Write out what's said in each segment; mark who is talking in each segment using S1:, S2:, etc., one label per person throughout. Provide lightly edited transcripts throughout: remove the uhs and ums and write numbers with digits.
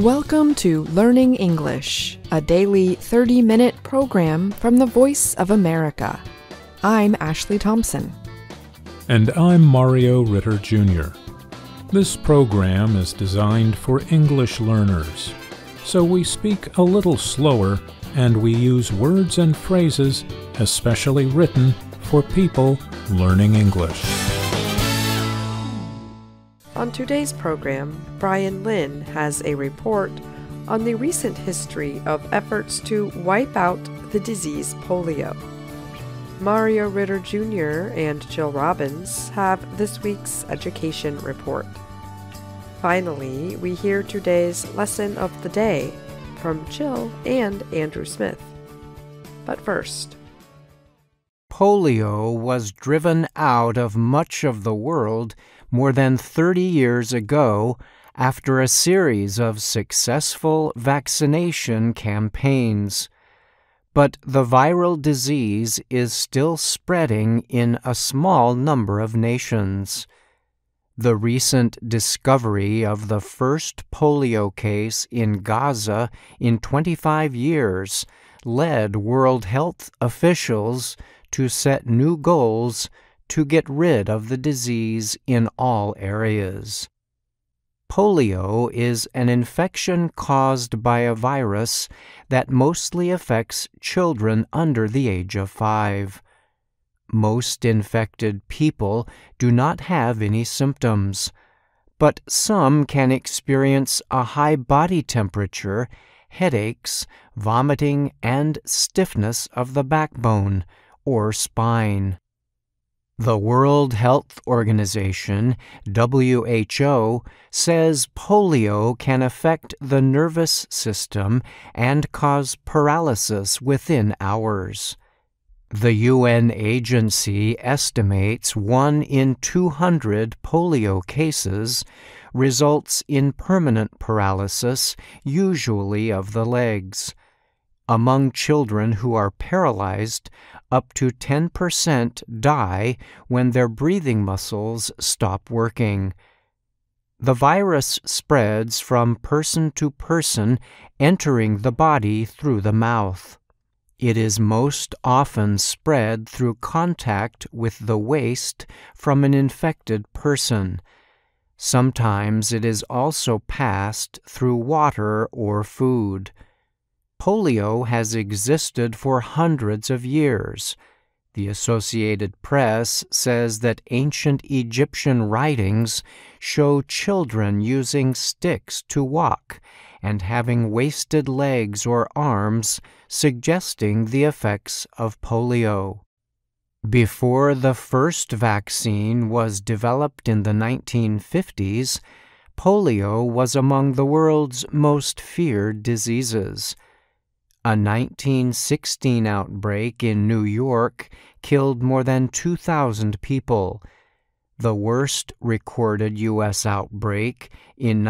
S1: Welcome to Learning English, a daily 30-minute program from the Voice of America. I'm Ashley Thompson.
S2: And I'm Mario Ritter, Jr. This program is designed for English learners, so we speak a little slower and we use words and phrases especially written for people learning English.
S1: On today's program, Brian Lynn has a report on the recent history of efforts to wipe out the disease polio. Mario Ritter Jr. and Jill Robbins have this week's education report. Finally, we hear today's lesson of the day from Jill and Andrew Smith. But first,
S3: polio was driven out of much of the world more than 30 years ago after a series of successful vaccination campaigns. But the viral disease is still spreading in a small number of nations. The recent discovery of the first polio case in Gaza in 25 years led World Health officials to set new goals to get rid of the disease in all areas. Polio is an infection caused by a virus that mostly affects children under the age of 5. Most infected people do not have any symptoms, but some can experience a high body temperature, headaches, vomiting, and stiffness of the backbone or spine. The World Health Organization, WHO, says polio can affect the nervous system and cause paralysis within hours. The UN agency estimates 1 in 200 polio cases results in permanent paralysis, usually of the legs. Among children who are paralyzed, up to 10% die when their breathing muscles stop working. The virus spreads from person to person, entering the body through the mouth. It is most often spread through contact with the waste from an infected person. Sometimes it is also passed through water or food. Polio has existed for hundreds of years. The Associated Press says that ancient Egyptian writings show children using sticks to walk and having wasted legs or arms, suggesting the effects of polio. Before the first vaccine was developed in the 1950s, polio was among the world's most feared diseases. A 1916 outbreak in New York killed more than 2,000 people. The worst recorded U.S. outbreak in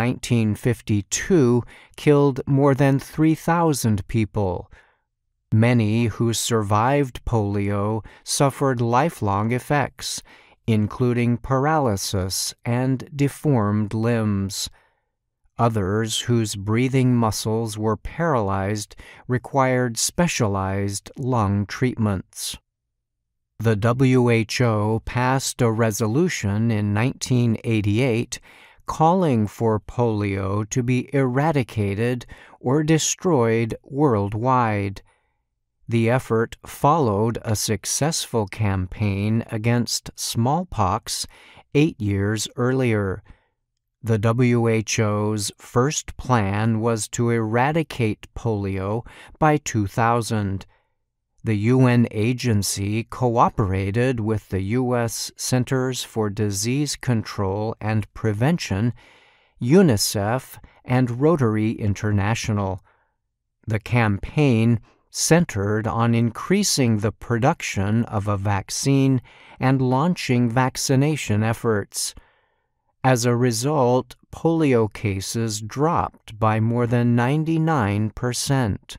S3: 1952 killed more than 3,000 people. Many who survived polio suffered lifelong effects, including paralysis and deformed limbs. Others whose breathing muscles were paralyzed required specialized lung treatments. The WHO passed a resolution in 1988 calling for polio to be eradicated or destroyed worldwide. The effort followed a successful campaign against smallpox 8 years earlier. The WHO's first plan was to eradicate polio by 2000. The UN agency cooperated with the U.S. Centers for Disease Control and Prevention, UNICEF, and Rotary International. The campaign centered on increasing the production of a vaccine and launching vaccination efforts. As a result, polio cases dropped by more than 99%.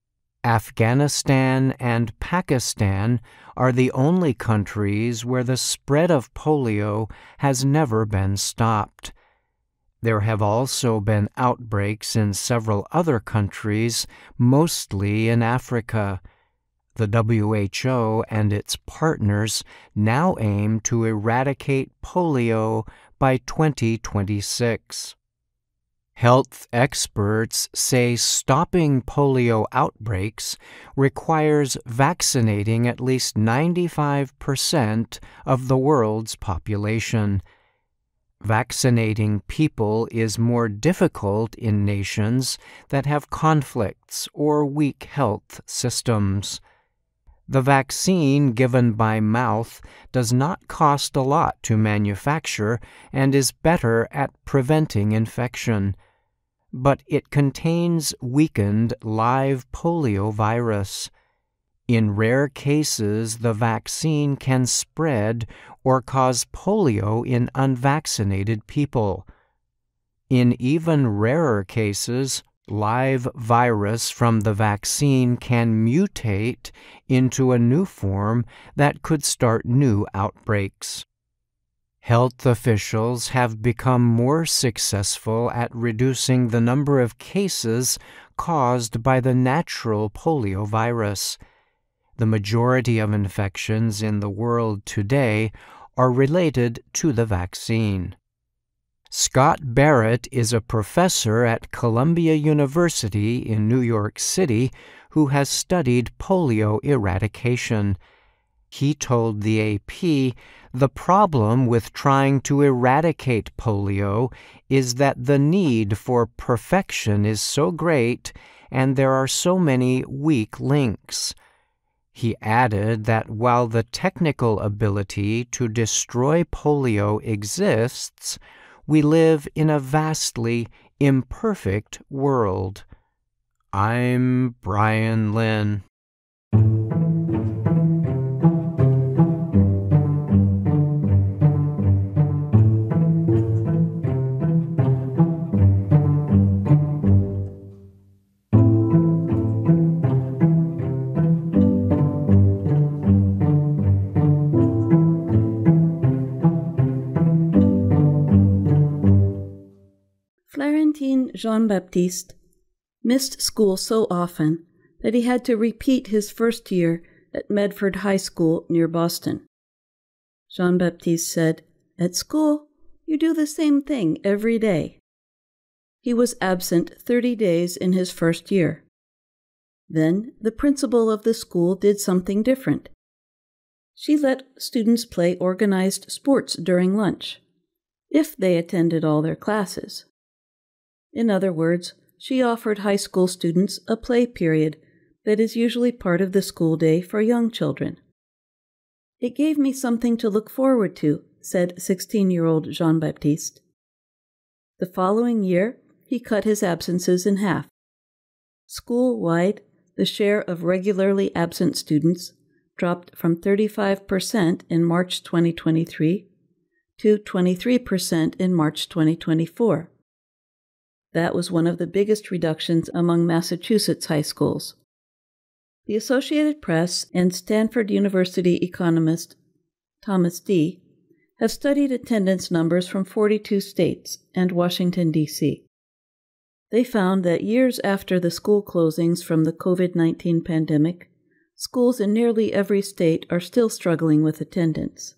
S3: Afghanistan and Pakistan are the only countries where the spread of polio has never been stopped. There have also been outbreaks in several other countries, mostly in Africa. The WHO and its partners now aim to eradicate polio by 2026. Health experts say stopping polio outbreaks requires vaccinating at least 95% of the world's population. Vaccinating people is more difficult in nations that have conflicts or weak health systems. The vaccine given by mouth does not cost a lot to manufacture and is better at preventing infection, but it contains weakened live polio virus. In rare cases, the vaccine can spread or cause polio in unvaccinated people. In even rarer cases, live virus from the vaccine can mutate into a new form that could start new outbreaks. Health officials have become more successful at reducing the number of cases caused by the natural polio virus. The majority of infections in the world today are related to the vaccine. Scott Barrett is a professor at Columbia University in New York City who has studied polio eradication. He told the AP, "The problem with trying to eradicate polio is that the need for perfection is so great and there are so many weak links." He added that while the technical ability to destroy polio exists, we live in a vastly imperfect world. I'm Brian Lynn.
S4: Jean-Baptiste missed school so often that he had to repeat his first year at Medford High School near Boston. Jean-Baptiste said, "At school, you do the same thing every day." He was absent 30 days in his first year. Then the principal of the school did something different. She let students play organized sports during lunch, if they attended all their classes. In other words, she offered high school students a play period that is usually part of the school day for young children. "It gave me something to look forward to," said 16-year-old Jean-Baptiste. The following year, he cut his absences in half. School-wide, the share of regularly absent students dropped from 35% in March 2023 to 23% in March 2024. That was one of the biggest reductions among Massachusetts high schools. The Associated Press and Stanford University economist Thomas D. have studied attendance numbers from 42 states and Washington, D.C. They found that years after the school closings from the COVID-19 pandemic, schools in nearly every state are still struggling with attendance.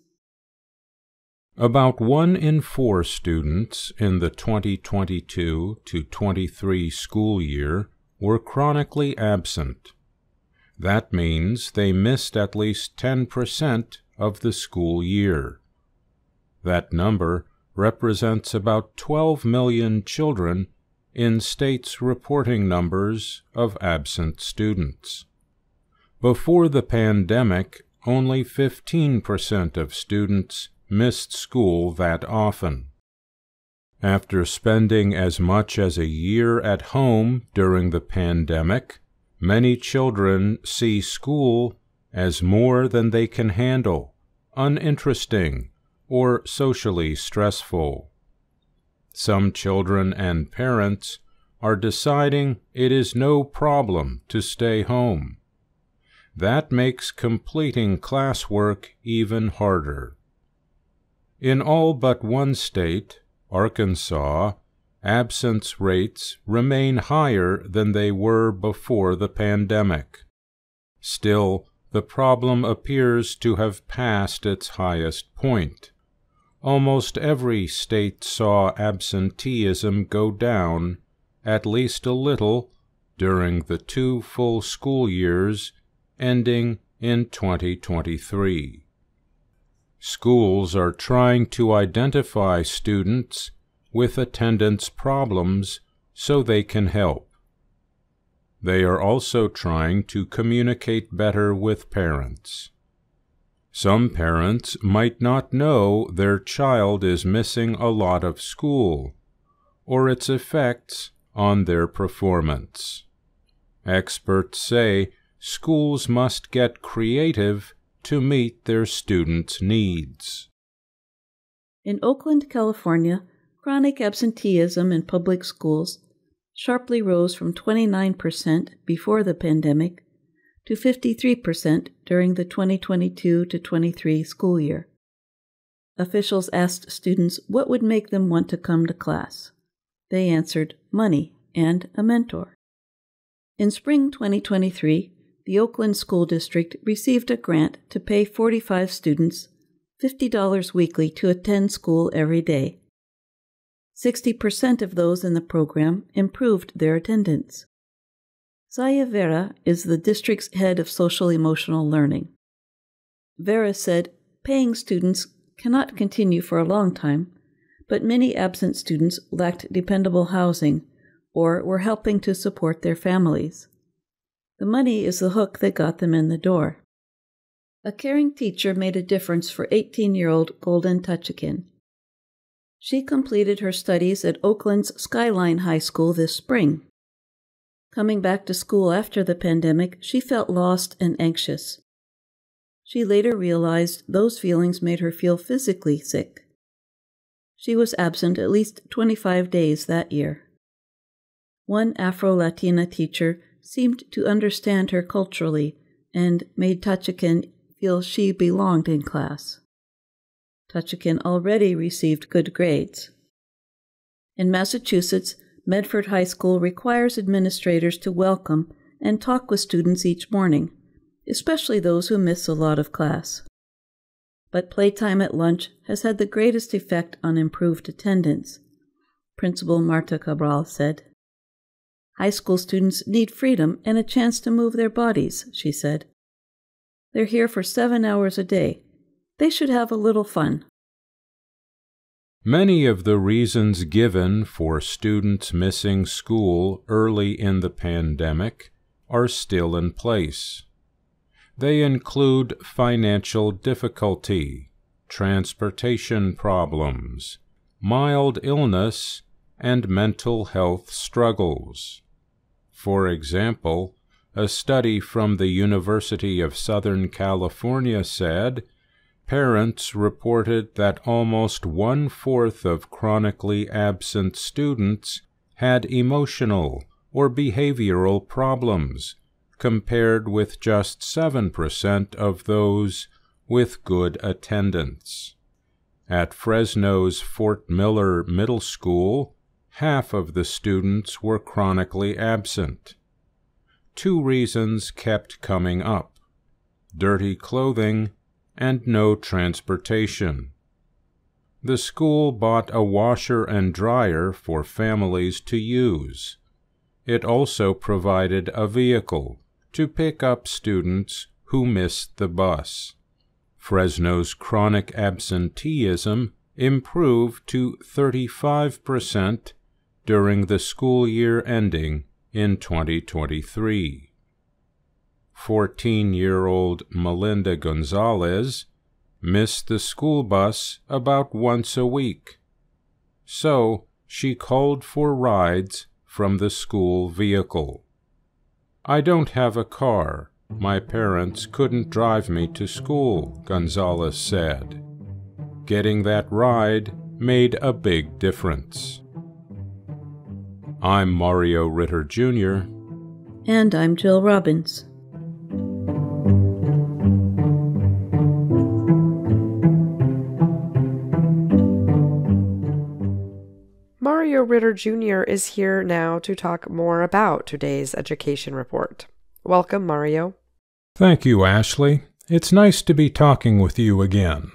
S2: About 1 in 4 students in the 2022 to 23 school year were chronically absent. That means they missed at least 10% of the school year. That number represents about 12 million children in states reporting numbers of absent students. Before the pandemic, only 15% of students missed school that often. After spending as much as a year at home during the pandemic, many children see school as more than they can handle, uninteresting, or socially stressful. Some children and parents are deciding it is no problem to stay home. That makes completing classwork even harder. In all but one state, Arkansas, absence rates remain higher than they were before the pandemic. Still, the problem appears to have passed its highest point. Almost every state saw absenteeism go down, at least a little, during the 2 full school years ending in 2023. Schools are trying to identify students with attendance problems so they can help. They are also trying to communicate better with parents. Some parents might not know their child is missing a lot of school, or its effects on their performance. Experts say schools must get creative to meet their students' needs.
S4: In Oakland, California, chronic absenteeism in public schools sharply rose from 29% before the pandemic to 53% during the 2022-23 school year. Officials asked students what would make them want to come to class. They answered money and a mentor. In spring 2023, the Oakland School District received a grant to pay 45 students $50 weekly to attend school every day. 60% of those in the program improved their attendance. Zaya Vera is the district's head of social-emotional learning. Vera said paying students cannot continue for a long time, but many absent students lacked dependable housing or were helping to support their families. The money is the hook that got them in the door. A caring teacher made a difference for 18-year-old Golden Tuchakin. She completed her studies at Oakland's Skyline High School this spring. Coming back to school after the pandemic, she felt lost and anxious. She later realized those feelings made her feel physically sick. She was absent at least 25 days that year. One Afro-Latina teacher seemed to understand her culturally and made Tuchakin feel she belonged in class. Tuchakin already received good grades. In Massachusetts, Medford High School requires administrators to welcome and talk with students each morning, especially those who miss a lot of class. But playtime at lunch has had the greatest effect on improved attendance, Principal Marta Cabral said. High school students need freedom and a chance to move their bodies, she said. They're here for 7 hours a day. They should have a little fun.
S2: Many of the reasons given for students missing school early in the pandemic are still in place. They include financial difficulty, transportation problems, mild illness, and mental health struggles. For example, a study from the University of Southern California said parents reported that almost 1/4 of chronically absent students had emotional or behavioral problems, compared with just 7% of those with good attendance. At Fresno's Fort Miller Middle School, half of the students were chronically absent. 2 reasons kept coming up: dirty clothing and no transportation. The school bought a washer and dryer for families to use. It also provided a vehicle to pick up students who missed the bus. Fresno's chronic absenteeism improved to 35% during the school year ending in 2023. 14-year-old Melinda Gonzalez missed the school bus about once a week, so she called for rides from the school vehicle. "I don't have a car. My parents couldn't drive me to school," Gonzalez said. Getting that ride made a big difference. I'm Mario Ritter, Jr.
S4: And I'm Jill Robbins.
S1: Mario Ritter Jr. is here now to talk more about today's education report. Welcome, Mario.
S2: Thank you, Ashley. It's nice to be talking with you again.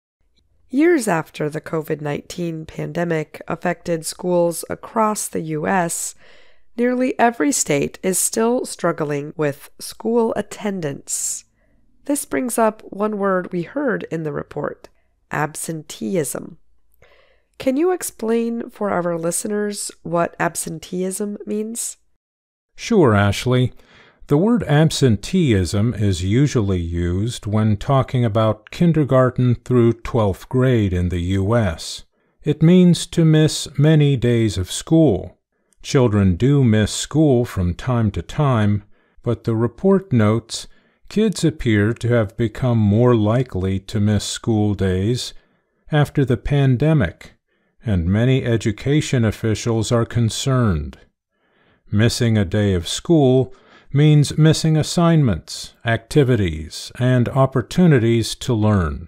S1: Years after the COVID-19 pandemic affected schools across the U.S., nearly every state is still struggling with school attendance. This brings up one word we heard in the report, absenteeism. Can you explain for our listeners what absenteeism means?
S2: Sure, Ashley. The word absenteeism is usually used when talking about kindergarten through 12th grade in the U.S. It means to miss many days of school. Children do miss school from time to time, but the report notes kids appear to have become more likely to miss school days after the pandemic, and many education officials are concerned. Missing a day of school means missing assignments, activities, and opportunities to learn.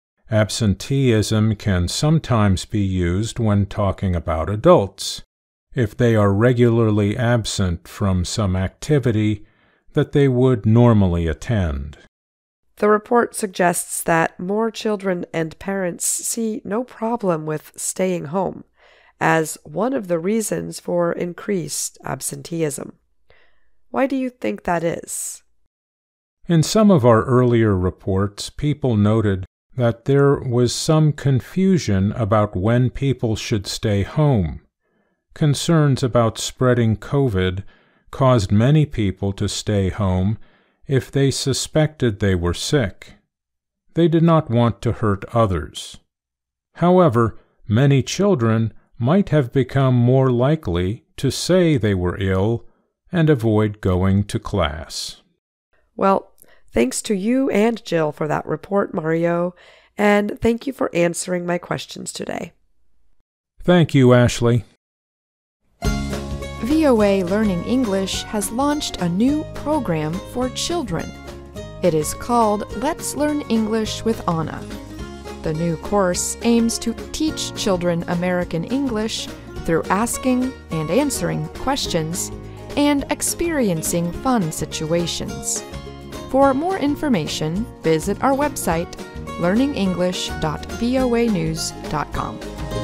S2: Absenteeism can sometimes be used when talking about adults, if they are regularly absent from some activity that they would normally attend.
S1: The report suggests that more children and parents see no problem with staying home as one of the reasons for increased absenteeism. Why do you think that is?
S2: In some of our earlier reports, people noted that there was some confusion about when people should stay home. Concerns about spreading COVID caused many people to stay home if they suspected they were sick. They did not want to hurt others. However, many children might have become more likely to say they were ill and avoid going to class.
S1: Well, thanks to you and Jill for that report, Mario, and thank you for answering my questions today.
S2: Thank you, Ashley.
S5: VOA Learning English has launched a new program for children. It is called Let's Learn English with Anna. The new course aims to teach children American English through asking and answering questions and experiencing fun situations. For more information, visit our website, learningenglish.voanews.com.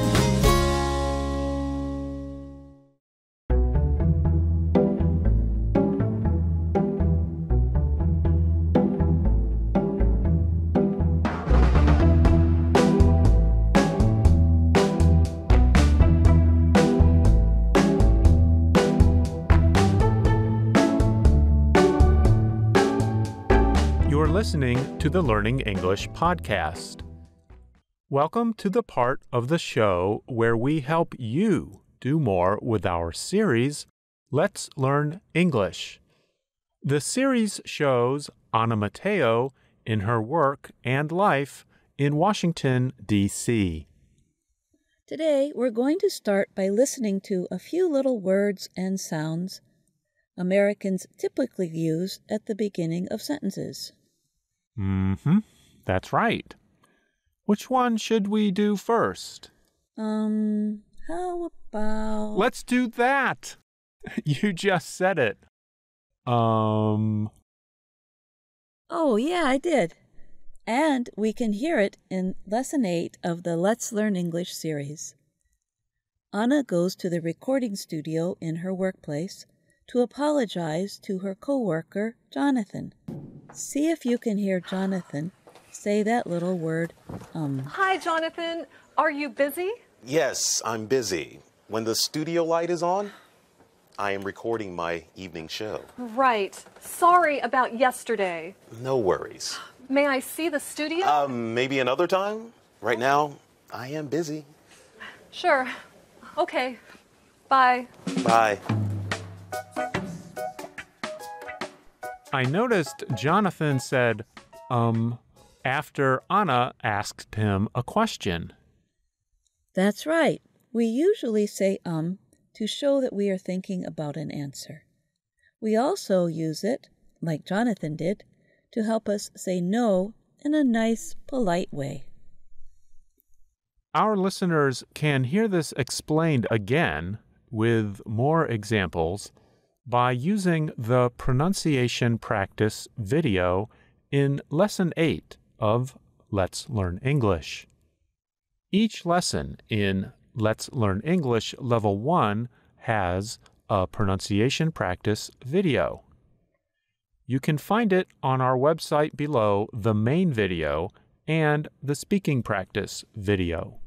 S6: You're listening to the Learning English podcast. Welcome to the part of the show where we help you do more with our series, Let's Learn English. The series shows Anna Mateo in her work and life in Washington, D.C.
S4: Today, we're going to start by listening to a few little words and sounds Americans typically use at the beginning of sentences.
S6: That's right. Which one should we do first?
S4: How about...
S6: Let's do that! You just said it.
S4: Oh, yeah, I did. And we can hear it in Lesson 8 of the Let's Learn English series. Anna goes to the recording studio in her workplace to apologize to her coworker, Jonathan. See if you can hear Jonathan say that little word,
S7: Hi, Jonathan. Are you busy?
S8: Yes, I'm busy. When the studio light is on, I am recording my evening show.
S7: Right. Sorry about yesterday.
S8: No worries.
S7: May I see the studio?
S8: Maybe another time? Right now, I am busy.
S7: Sure. Okay. Bye.
S8: Bye.
S6: I noticed Jonathan said, after Anna asked him a question.
S4: That's right. We usually say to show that we are thinking about an answer. We also use it, like Jonathan did, to help us say no in a nice, polite way.
S6: Our listeners can hear this explained again with more examples by using the pronunciation practice video in Lesson 8 of Let's Learn English. Each lesson in Let's Learn English Level 1 has a pronunciation practice video. You can find it on our website below the main video and the speaking practice video.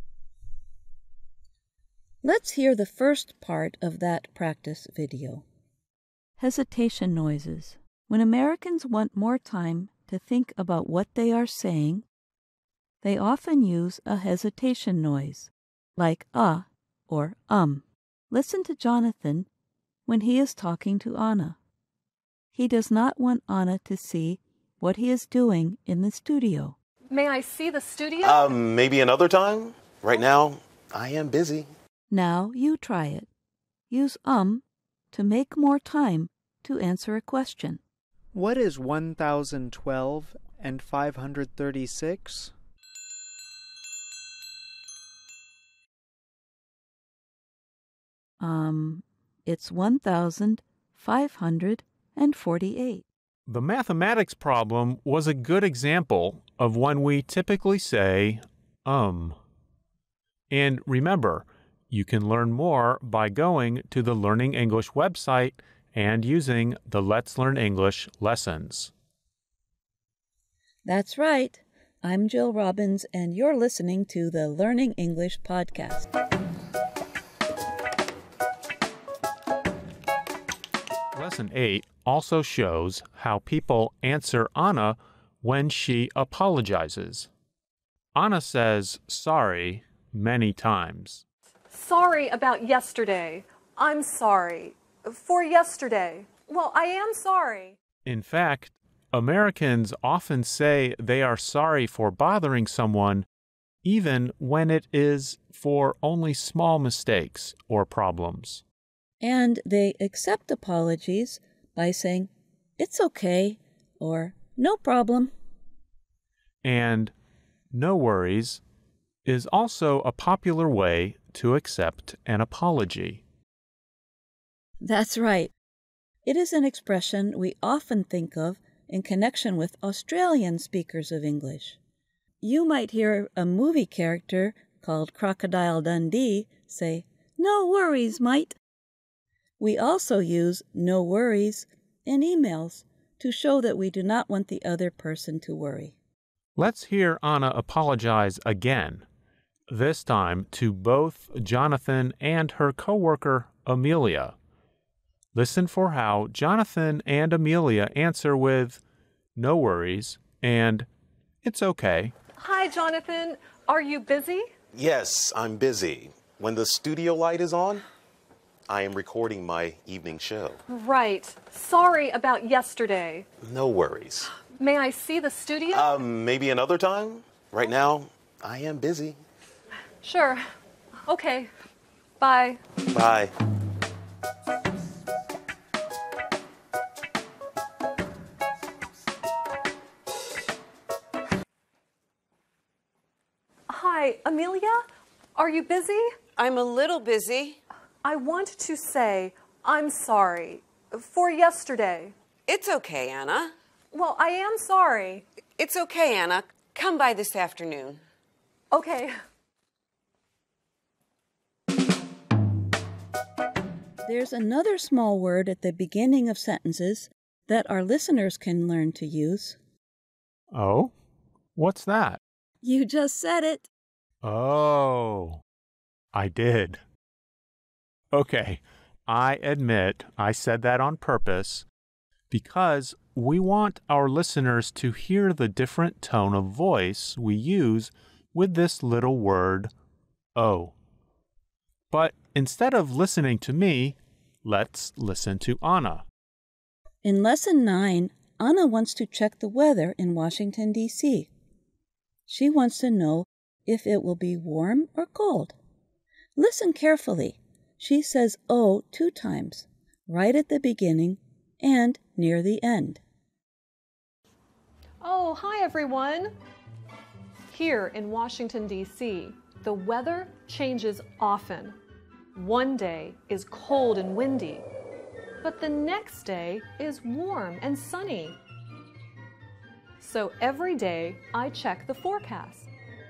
S4: Let's hear the first part of that practice video. Hesitation noises. When Americans want more time to think about what they are saying, they often use a hesitation noise, like or Listen to Jonathan when he is talking to Anna. He does not want Anna to see what he is doing in the studio.
S7: May I see the studio?
S8: Maybe another time. Right now, I am busy.
S4: Now you try it. Use to make more time to answer a question.
S9: What is 1012 and 536?
S4: It's 1,548.
S6: The mathematics problem was a good example of when we typically say, And remember, you can learn more by going to the Learning English website and using the Let's Learn English lessons.
S4: That's right. I'm Jill Robbins, and you're listening to the Learning English podcast.
S6: Lesson 8 also shows how people answer Anna when she apologizes. Anna says sorry many times.
S7: Sorry about yesterday. I'm sorry. For yesterday. Well, I am sorry.
S6: In fact, Americans often say they are sorry for bothering someone, even when it is for only small mistakes or problems.
S4: And they accept apologies by saying, "It's okay," or "No problem."
S6: And "no worries" is also a popular way to accept an apology.
S4: That's right. It is an expression we often think of in connection with Australian speakers of English. You might hear a movie character called Crocodile Dundee say, "No worries, mate." We also use "no worries" in emails to show that we do not want the other person to worry.
S6: Let's hear Anna apologize again, this time to both Jonathan and her coworker, Amelia. Listen for how Jonathan and Amelia answer with "no worries" and "it's okay."
S7: Hi, Jonathan. Are you busy?
S8: Yes, I'm busy. When the studio light is on, I am recording my evening show.
S7: Right. Sorry about yesterday.
S8: No worries.
S7: May I see the studio?
S8: Maybe another time. Right now, I am busy.
S7: Sure. Okay. Bye.
S8: Bye.
S7: Hi, Amelia? Are you busy?
S10: I'm a little busy.
S7: I want to say I'm sorry for yesterday.
S10: It's okay, Anna.
S7: Well, I am sorry.
S10: It's okay, Anna. Come by this afternoon.
S7: Okay.
S4: There's another small word at the beginning of sentences that our listeners can learn to use.
S6: Oh? What's that?
S4: You just said it.
S6: Oh, I did. Okay, I admit I said that on purpose because we want our listeners to hear the different tone of voice we use with this little word, oh. But instead of listening to me, let's listen to Anna.
S4: In Lesson 9, Anna wants to check the weather in Washington, D.C. She wants to know if it will be warm or cold. Listen carefully. She says "oh" 2 times, right at the beginning and near the end.
S7: Oh, hi everyone. Here in Washington, D.C., The weather changes often. One day is cold and windy, but the next day is warm and sunny. So every day I check the forecast.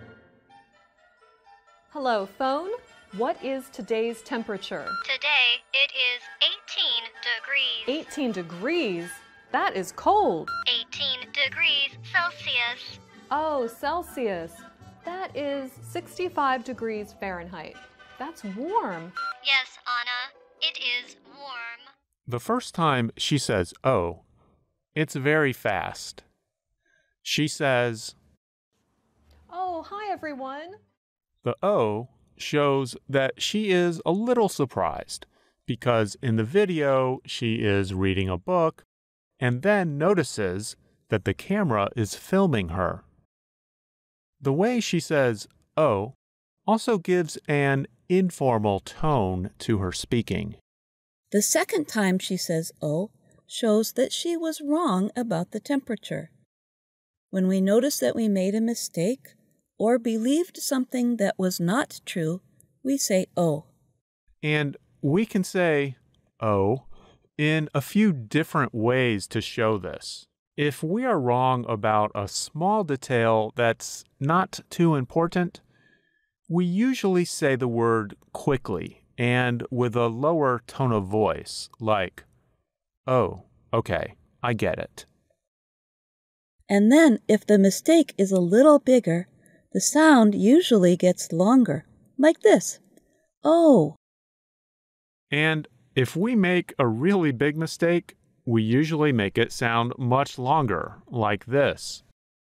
S7: Hello, phone. What is today's temperature?
S11: Today it is 18 degrees.
S7: 18 degrees? That is cold.
S11: 18 degrees Celsius.
S7: Oh, Celsius. That is 65 degrees Fahrenheit. That's warm.
S11: Yes, Anna, it is warm.
S6: The first time she says, oh, it's very fast. She says,
S7: Oh, hi, everyone.
S6: The O shows that she is a little surprised because in the video she is reading a book and then notices that the camera is filming her. The way she says "oh" also gives an informal tone to her speaking.
S4: The second time she says "oh" shows that she was wrong about the temperature. When we notice that we made a mistake or believed something that was not true, we say "oh."
S6: And we can say "oh" in a few different ways to show this. If we are wrong about a small detail that's not too important, we usually say the word quickly and with a lower tone of voice, like, "Oh, okay, I get it."
S4: And then, if the mistake is a little bigger, the sound usually gets longer, like this, "oh."
S6: And if we make a really big mistake, we usually make it sound much longer, like this.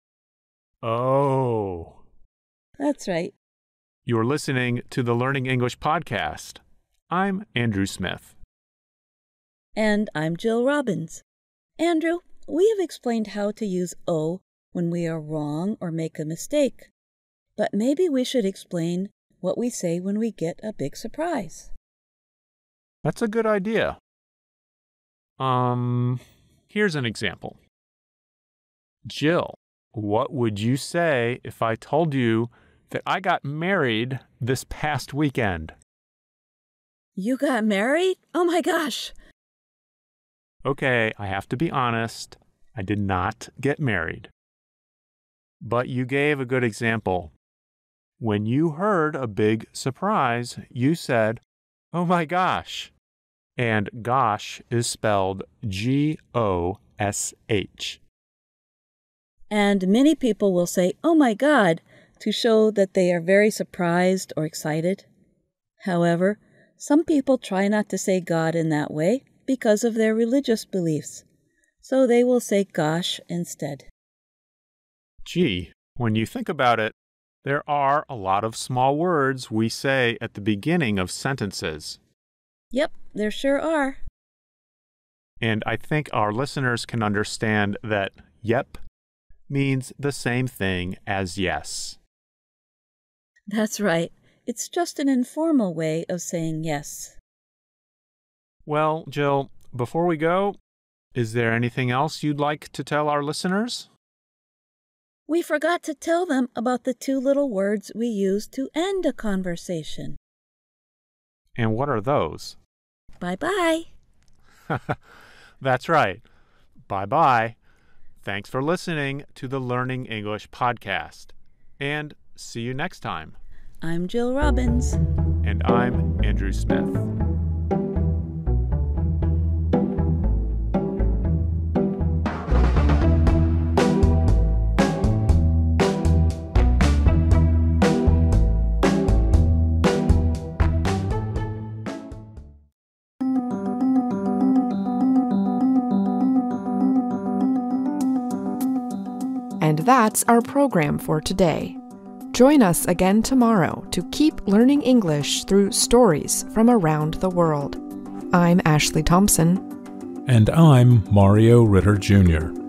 S6: Oh.
S4: That's right.
S6: You're listening to the Learning English podcast. I'm Andrew Smith.
S4: And I'm Jill Robbins. Andrew, we have explained how to use "oh" when we are wrong or make a mistake. But maybe we should explain what we say when we get a big surprise.
S6: That's a good idea. Here's an example. Jill, what would you say if I told you that I got married this past weekend?
S4: You got married? Oh my gosh!
S6: Okay, I have to be honest. I did not get married. But you gave a good example. When you heard a big surprise, you said, "Oh my gosh." And gosh is spelled G-O-S-H.
S4: And many people will say, "Oh my God," to show that they are very surprised or excited. However, some people try not to say God in that way because of their religious beliefs. So they will say gosh instead.
S6: Gee, when you think about it, there are a lot of small words we say at the beginning of sentences.
S4: Yep, there sure are.
S6: And I think our listeners can understand that yep means the same thing as yes.
S4: That's right. It's just an informal way of saying yes.
S6: Well, Jill, before we go, is there anything else you'd like to tell our listeners?
S4: We forgot to tell them about the two little words we use to end a conversation.
S6: And what are those?
S4: Bye-bye.
S6: That's right. Bye-bye. Thanks for listening to the Learning English podcast. And see you next time.
S4: I'm Jill Robbins.
S6: And I'm Andrew Smith.
S5: And that's our program for today. Join us again tomorrow to keep learning English through stories from around the world. I'm Ashley Thompson.
S2: And I'm Mario Ritter, Jr.